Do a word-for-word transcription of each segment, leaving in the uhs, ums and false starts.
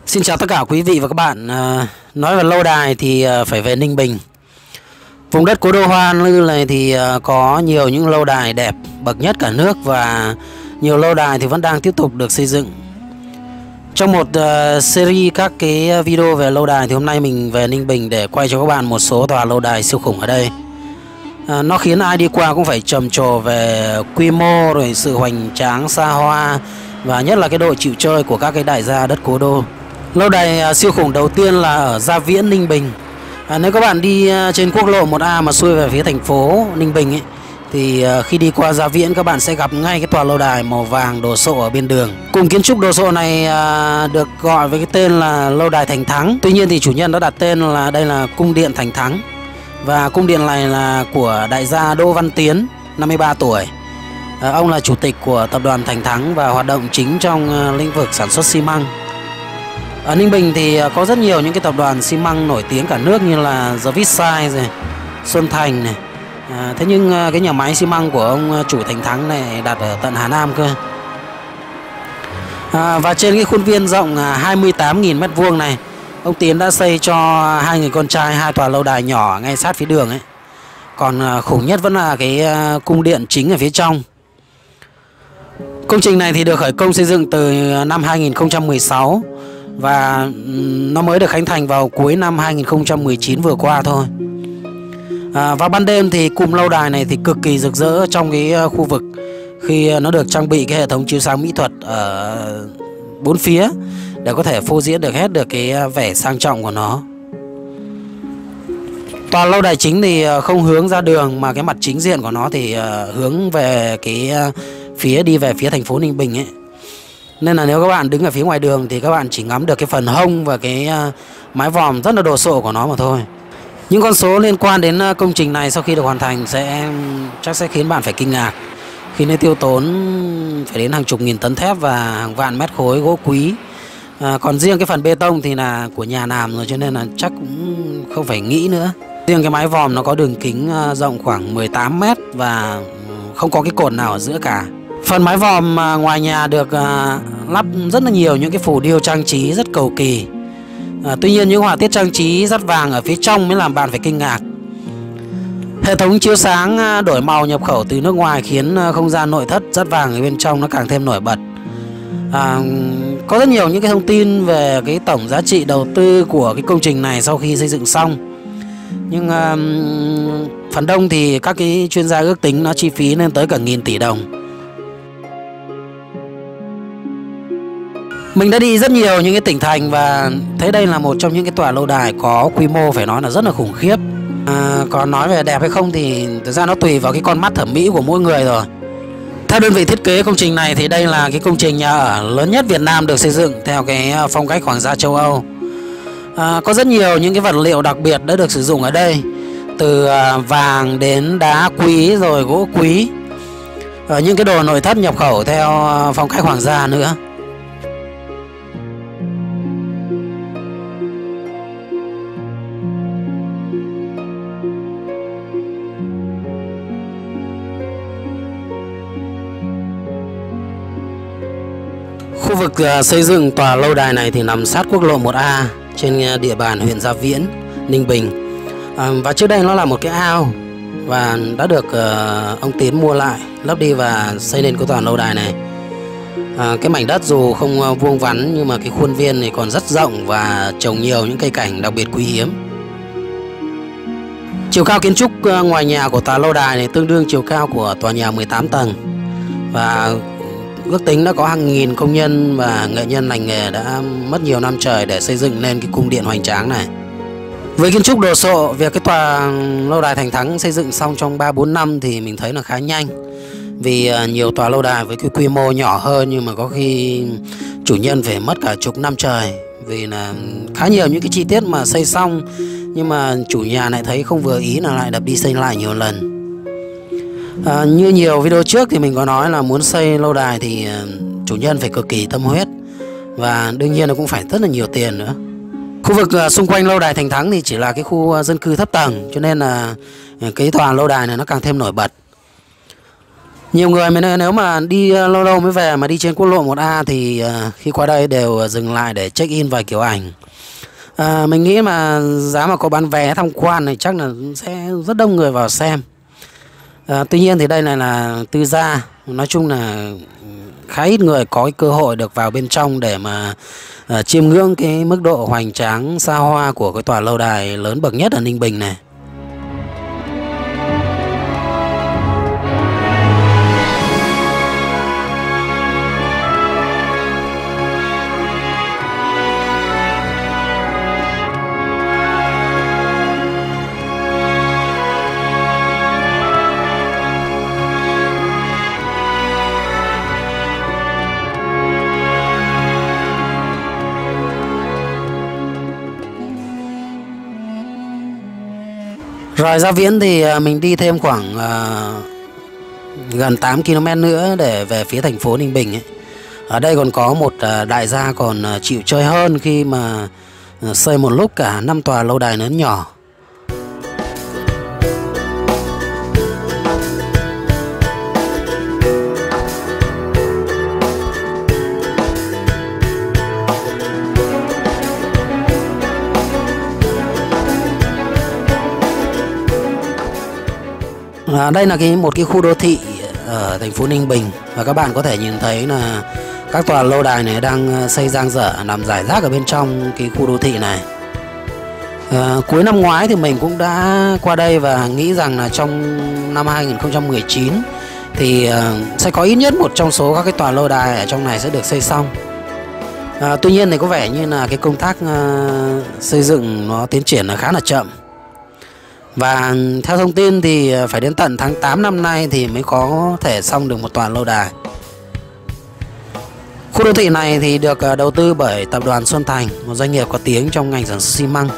Xin chào tất cả quý vị và các bạn. À, nói về lâu đài thì à, phải về Ninh Bình. Vùng đất cố đô Hoa Lư này thì à, có nhiều những lâu đài đẹp bậc nhất cả nước, và nhiều lâu đài thì vẫn đang tiếp tục được xây dựng. Trong một uh, series các cái video về lâu đài thì hôm nay mình về Ninh Bình để quay cho các bạn một số tòa lâu đài siêu khủng ở đây. À, nó khiến ai đi qua cũng phải trầm trồ về quy mô, rồi sự hoành tráng xa hoa, và nhất là cái độ chịu chơi của các cái đại gia đất cố đô. Lâu đài à, siêu khủng đầu tiên là ở Gia Viễn, Ninh Bình. À, nếu các bạn đi à, trên quốc lộ một A mà xuôi về phía thành phố Ninh Bình ấy, thì à, khi đi qua Gia Viễn các bạn sẽ gặp ngay cái tòa lâu đài màu vàng đồ sộ ở bên đường. Cùng kiến trúc đồ sộ này à, được gọi với cái tên là lâu đài Thành Thắng. Tuy nhiên thì chủ nhân đã đặt tên là đây là cung điện Thành Thắng. Và cung điện này là của đại gia Đỗ Văn Tiến, năm mươi ba tuổi. À, ông là chủ tịch của tập đoàn Thành Thắng và hoạt động chính trong à, lĩnh vực sản xuất xi măng. Ở Ninh Bình thì có rất nhiều những cái tập đoàn xi măng nổi tiếng cả nước như là The Vietside rồi Xuân Thành này. À, thế nhưng cái nhà máy xi măng của ông chủ Thành Thắng này đặt ở tận Hà Nam cơ. À, và trên cái khuôn viên rộng hai mươi tám nghìn mét vuông này, ông Tiến đã xây cho hai người con trai hai tòa lâu đài nhỏ ngay sát phía đường ấy. Còn khủng nhất vẫn là cái cung điện chính ở phía trong. Công trình này thì được khởi công xây dựng từ năm hai nghìn không trăm mười sáu và nó mới được khánh thành vào cuối năm hai nghìn không trăm mười chín vừa qua thôi. À, vào ban đêm thì cụm lâu đài này thì cực kỳ rực rỡ trong cái khu vực, khi nó được trang bị cái hệ thống chiếu sáng mỹ thuật ở bốn phía để có thể phô diễn được hết được cái vẻ sang trọng của nó. Tòa lâu đài chính thì không hướng ra đường, mà cái mặt chính diện của nó thì hướng về cái phía đi về phía thành phố Ninh Bình ấy. Nên là nếu các bạn đứng ở phía ngoài đường thì các bạn chỉ ngắm được cái phần hông và cái mái vòm rất là đồ sộ của nó mà thôi. Những con số liên quan đến công trình này sau khi được hoàn thành sẽ chắc sẽ khiến bạn phải kinh ngạc, khi nó tiêu tốn phải đến hàng chục nghìn tấn thép và hàng vạn mét khối gỗ quý. À, còn riêng cái phần bê tông thì là của nhà làm rồi, cho nên là chắc cũng không phải nghĩ nữa. Riêng cái mái vòm nó có đường kính rộng khoảng mười tám mét và không có cái cột nào ở giữa cả. Phần mái vòm ngoài nhà được lắp rất là nhiều những cái phù điêu trang trí rất cầu kỳ. À, tuy nhiên những họa tiết trang trí dắt vàng ở phía trong mới làm bạn phải kinh ngạc. Hệ thống chiếu sáng đổi màu nhập khẩu từ nước ngoài khiến không gian nội thất dắt vàng ở bên trong nó càng thêm nổi bật. À, có rất nhiều những cái thông tin về cái tổng giá trị đầu tư của cái công trình này sau khi xây dựng xong. Nhưng à, phần đông thì các cái chuyên gia ước tính nó chi phí lên tới cả nghìn tỷ đồng. Mình đã đi rất nhiều những cái tỉnh thành và thấy đây là một trong những cái tòa lâu đài có quy mô phải nói là rất là khủng khiếp. À, còn nói về đẹp hay không thì thực ra nó tùy vào cái con mắt thẩm mỹ của mỗi người rồi. Theo đơn vị thiết kế công trình này thì đây là cái công trình nhà ở lớn nhất Việt Nam được xây dựng theo cái phong cách hoàng gia châu Âu. À, có rất nhiều những cái vật liệu đặc biệt đã được sử dụng ở đây, từ vàng đến đá quý rồi gỗ quý, ở những cái đồ nội thất nhập khẩu theo phong cách hoàng gia nữa. Khu vực uh, xây dựng tòa lâu đài này thì nằm sát quốc lộ một A trên địa bàn huyện Gia Viễn, Ninh Bình. À, và trước đây nó là một cái ao và đã được uh, ông Tiến mua lại, lấp đi và xây lên cái tòa lâu đài này. À, cái mảnh đất dù không uh, vuông vắn nhưng mà cái khuôn viên này còn rất rộng và trồng nhiều những cây cảnh đặc biệt quý hiếm. Chiều cao kiến trúc uh, ngoài nhà của tòa lâu đài này tương đương chiều cao của tòa nhà mười tám tầng, và ước tính đã có hàng nghìn công nhân và nghệ nhân lành nghề đã mất nhiều năm trời để xây dựng lên cái cung điện hoành tráng này. Với kiến trúc đồ sộ, việc cái tòa lâu đài Thành Thắng xây dựng xong trong ba bốn năm thì mình thấy là khá nhanh. Vì nhiều tòa lâu đài với cái quy mô nhỏ hơn nhưng mà có khi chủ nhân phải mất cả chục năm trời, vì là khá nhiều những cái chi tiết mà xây xong nhưng mà chủ nhà lại thấy không vừa ý là lại đập đi xây lại nhiều lần. À, như nhiều video trước thì mình có nói là muốn xây lâu đài thì chủ nhân phải cực kỳ tâm huyết, và đương nhiên nó cũng phải rất là nhiều tiền nữa. Khu vực xung quanh lâu đài Thành Thắng thì chỉ là cái khu dân cư thấp tầng, cho nên là cái tòa lâu đài này nó càng thêm nổi bật. Nhiều người mà nếu mà đi ờ, lâu lâu mới về mà đi trên quốc lộ một A thì ờ, khi qua đây đều dừng lại để check in vài kiểu ảnh. À, mình nghĩ mà giá mà có bán vé tham quan thì chắc là sẽ rất đông người vào xem. À, tuy nhiên thì đây này là tư gia, nói chung là khá ít người có cái cơ hội được vào bên trong để mà à, chiêm ngưỡng cái mức độ hoành tráng xa hoa của cái tòa lâu đài lớn bậc nhất ở Ninh Bình này. Rồi ra Viễn thì à, mình đi thêm khoảng à, gần tám ki lô mét nữa để về phía thành phố Ninh Bình ấy. Ở đây còn có một à, đại gia còn à, chịu chơi hơn khi mà à, xây một lúc cả năm tòa lâu đài lớn nhỏ. À, đây là cái một cái khu đô thị ở thành phố Ninh Bình và các bạn có thể nhìn thấy là các tòa lâu đài này đang xây dang dở nằm rải rác ở bên trong cái khu đô thị này. À, cuối năm ngoái thì mình cũng đã qua đây và nghĩ rằng là trong năm hai nghìn không trăm mười chín thì uh, sẽ có ít nhất một trong số các cái tòa lâu đài ở trong này sẽ được xây xong. À, tuy nhiên thì có vẻ như là cái công tác uh, xây dựng nó tiến triển là khá là chậm. Và theo thông tin thì phải đến tận tháng tám năm nay thì mới có thể xong được một tòa lâu đài. Khu đô thị này thì được đầu tư bởi tập đoàn Xuân Thành, một doanh nghiệp có tiếng trong ngành sản xuất xi măng.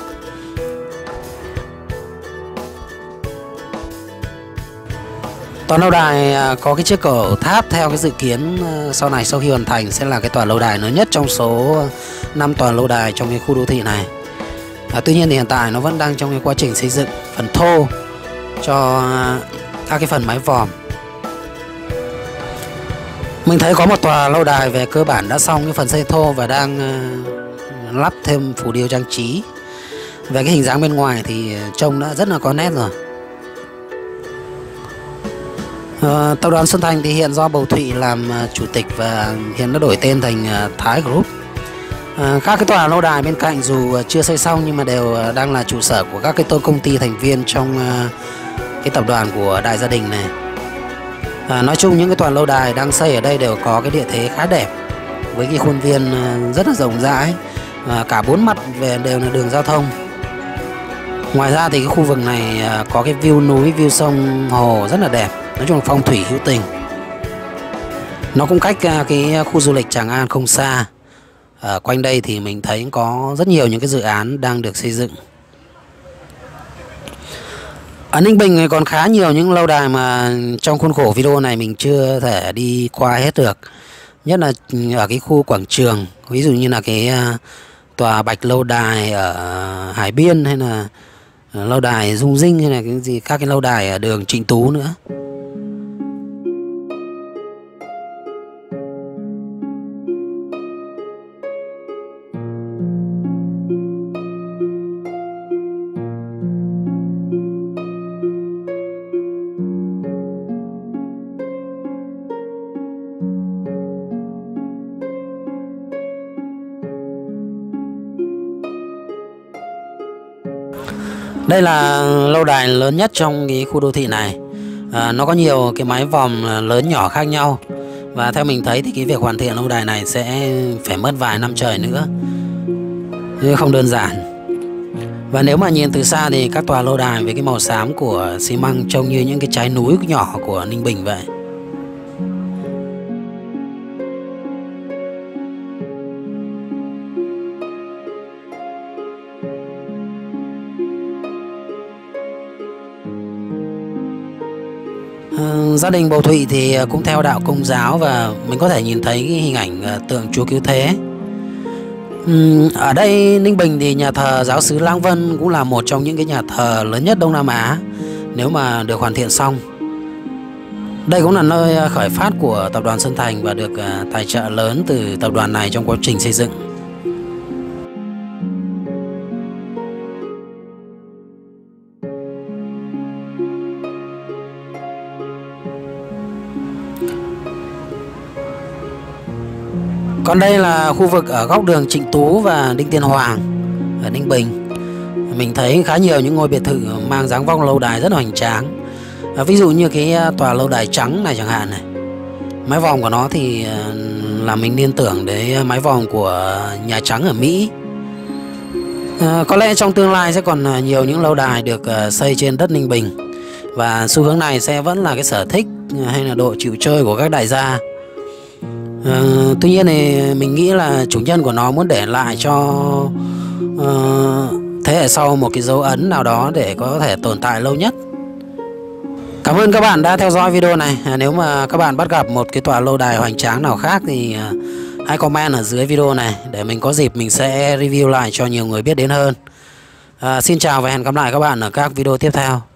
Tòa lâu đài có cái chiếc cầu tháp theo cái dự kiến sau này sau khi hoàn thành sẽ là cái tòa lâu đài lớn nhất trong số năm tòa lâu đài trong cái khu đô thị này. À, tuy nhiên thì hiện tại nó vẫn đang trong cái quá trình xây dựng phần thô cho các cái phần mái vòm. Mình thấy có một tòa lâu đài về cơ bản đã xong cái phần xây thô và đang uh, lắp thêm phù điêu trang trí. Về cái hình dáng bên ngoài thì trông đã rất là có nét rồi. Uh, tập đoàn Xuân Thành thì hiện do Bầu Thụy làm uh, chủ tịch và hiện đã đổi tên thành uh, Thái Group. À, các cái tòa lâu đài bên cạnh dù chưa xây xong nhưng mà đều đang là trụ sở của các cái công ty thành viên trong uh, cái tập đoàn của đại gia đình này. À, nói chung những cái tòa lâu đài đang xây ở đây đều có cái địa thế khá đẹp với cái khuôn viên uh, rất là rộng rãi, uh, cả bốn mặt về đều là đường giao thông. Ngoài ra thì cái khu vực này uh, có cái view núi, view sông hồ rất là đẹp, nói chung là phong thủy hữu tình. Nó cũng cách uh, cái khu du lịch Tràng An không xa. Ở quanh đây thì mình thấy có rất nhiều những cái dự án đang được xây dựng. Ở Ninh Bình còn khá nhiều những lâu đài mà trong khuôn khổ video này mình chưa thể đi qua hết được. Nhất là ở cái khu quảng trường, ví dụ như là cái tòa Bạch Lâu Đài ở Hải Biên, hay là lâu đài Dung Dinh, hay là cái gì các cái lâu đài ở đường Trịnh Tú nữa. Đây là lâu đài lớn nhất trong cái khu đô thị này. À, nó có nhiều cái mái vòm lớn nhỏ khác nhau. Và theo mình thấy thì cái việc hoàn thiện lâu đài này sẽ phải mất vài năm trời nữa, chứ không đơn giản. Và nếu mà nhìn từ xa thì các tòa lâu đài với cái màu xám của xi măng trông như những cái trái núi nhỏ của Ninh Bình vậy. Gia đình Bầu Thụy thì cũng theo đạo Công giáo và mình có thể nhìn thấy cái hình ảnh tượng Chúa Cứu Thế. Ở đây Ninh Bình thì nhà thờ Giáo xứ Lăng Vân cũng là một trong những cái nhà thờ lớn nhất Đông Nam Á nếu mà được hoàn thiện xong. Đây cũng là nơi khởi phát của tập đoàn Sơn Thành và được tài trợ lớn từ tập đoàn này trong quá trình xây dựng. Còn đây là khu vực ở góc đường Trịnh Tú và Đinh Tiên Hoàng ở Ninh Bình. Mình thấy khá nhiều những ngôi biệt thự mang dáng vóc lâu đài rất là hoành tráng. À, ví dụ như cái tòa lâu đài trắng này chẳng hạn này. Mái vòm của nó thì làm mình liên tưởng đến mái vòm của Nhà Trắng ở Mỹ. À, có lẽ trong tương lai sẽ còn nhiều những lâu đài được xây trên đất Ninh Bình. Và xu hướng này sẽ vẫn là cái sở thích hay là độ chịu chơi của các đại gia. À, tuy nhiên thì mình nghĩ là chủ nhân của nó muốn để lại cho uh, thế hệ sau một cái dấu ấn nào đó để có thể tồn tại lâu nhất. Cảm ơn các bạn đã theo dõi video này. à, Nếu mà các bạn bắt gặp một cái tòa lâu đài hoành tráng nào khác thì uh, hãy comment ở dưới video này để mình có dịp mình sẽ review lại cho nhiều người biết đến hơn. à, Xin chào và hẹn gặp lại các bạn ở các video tiếp theo.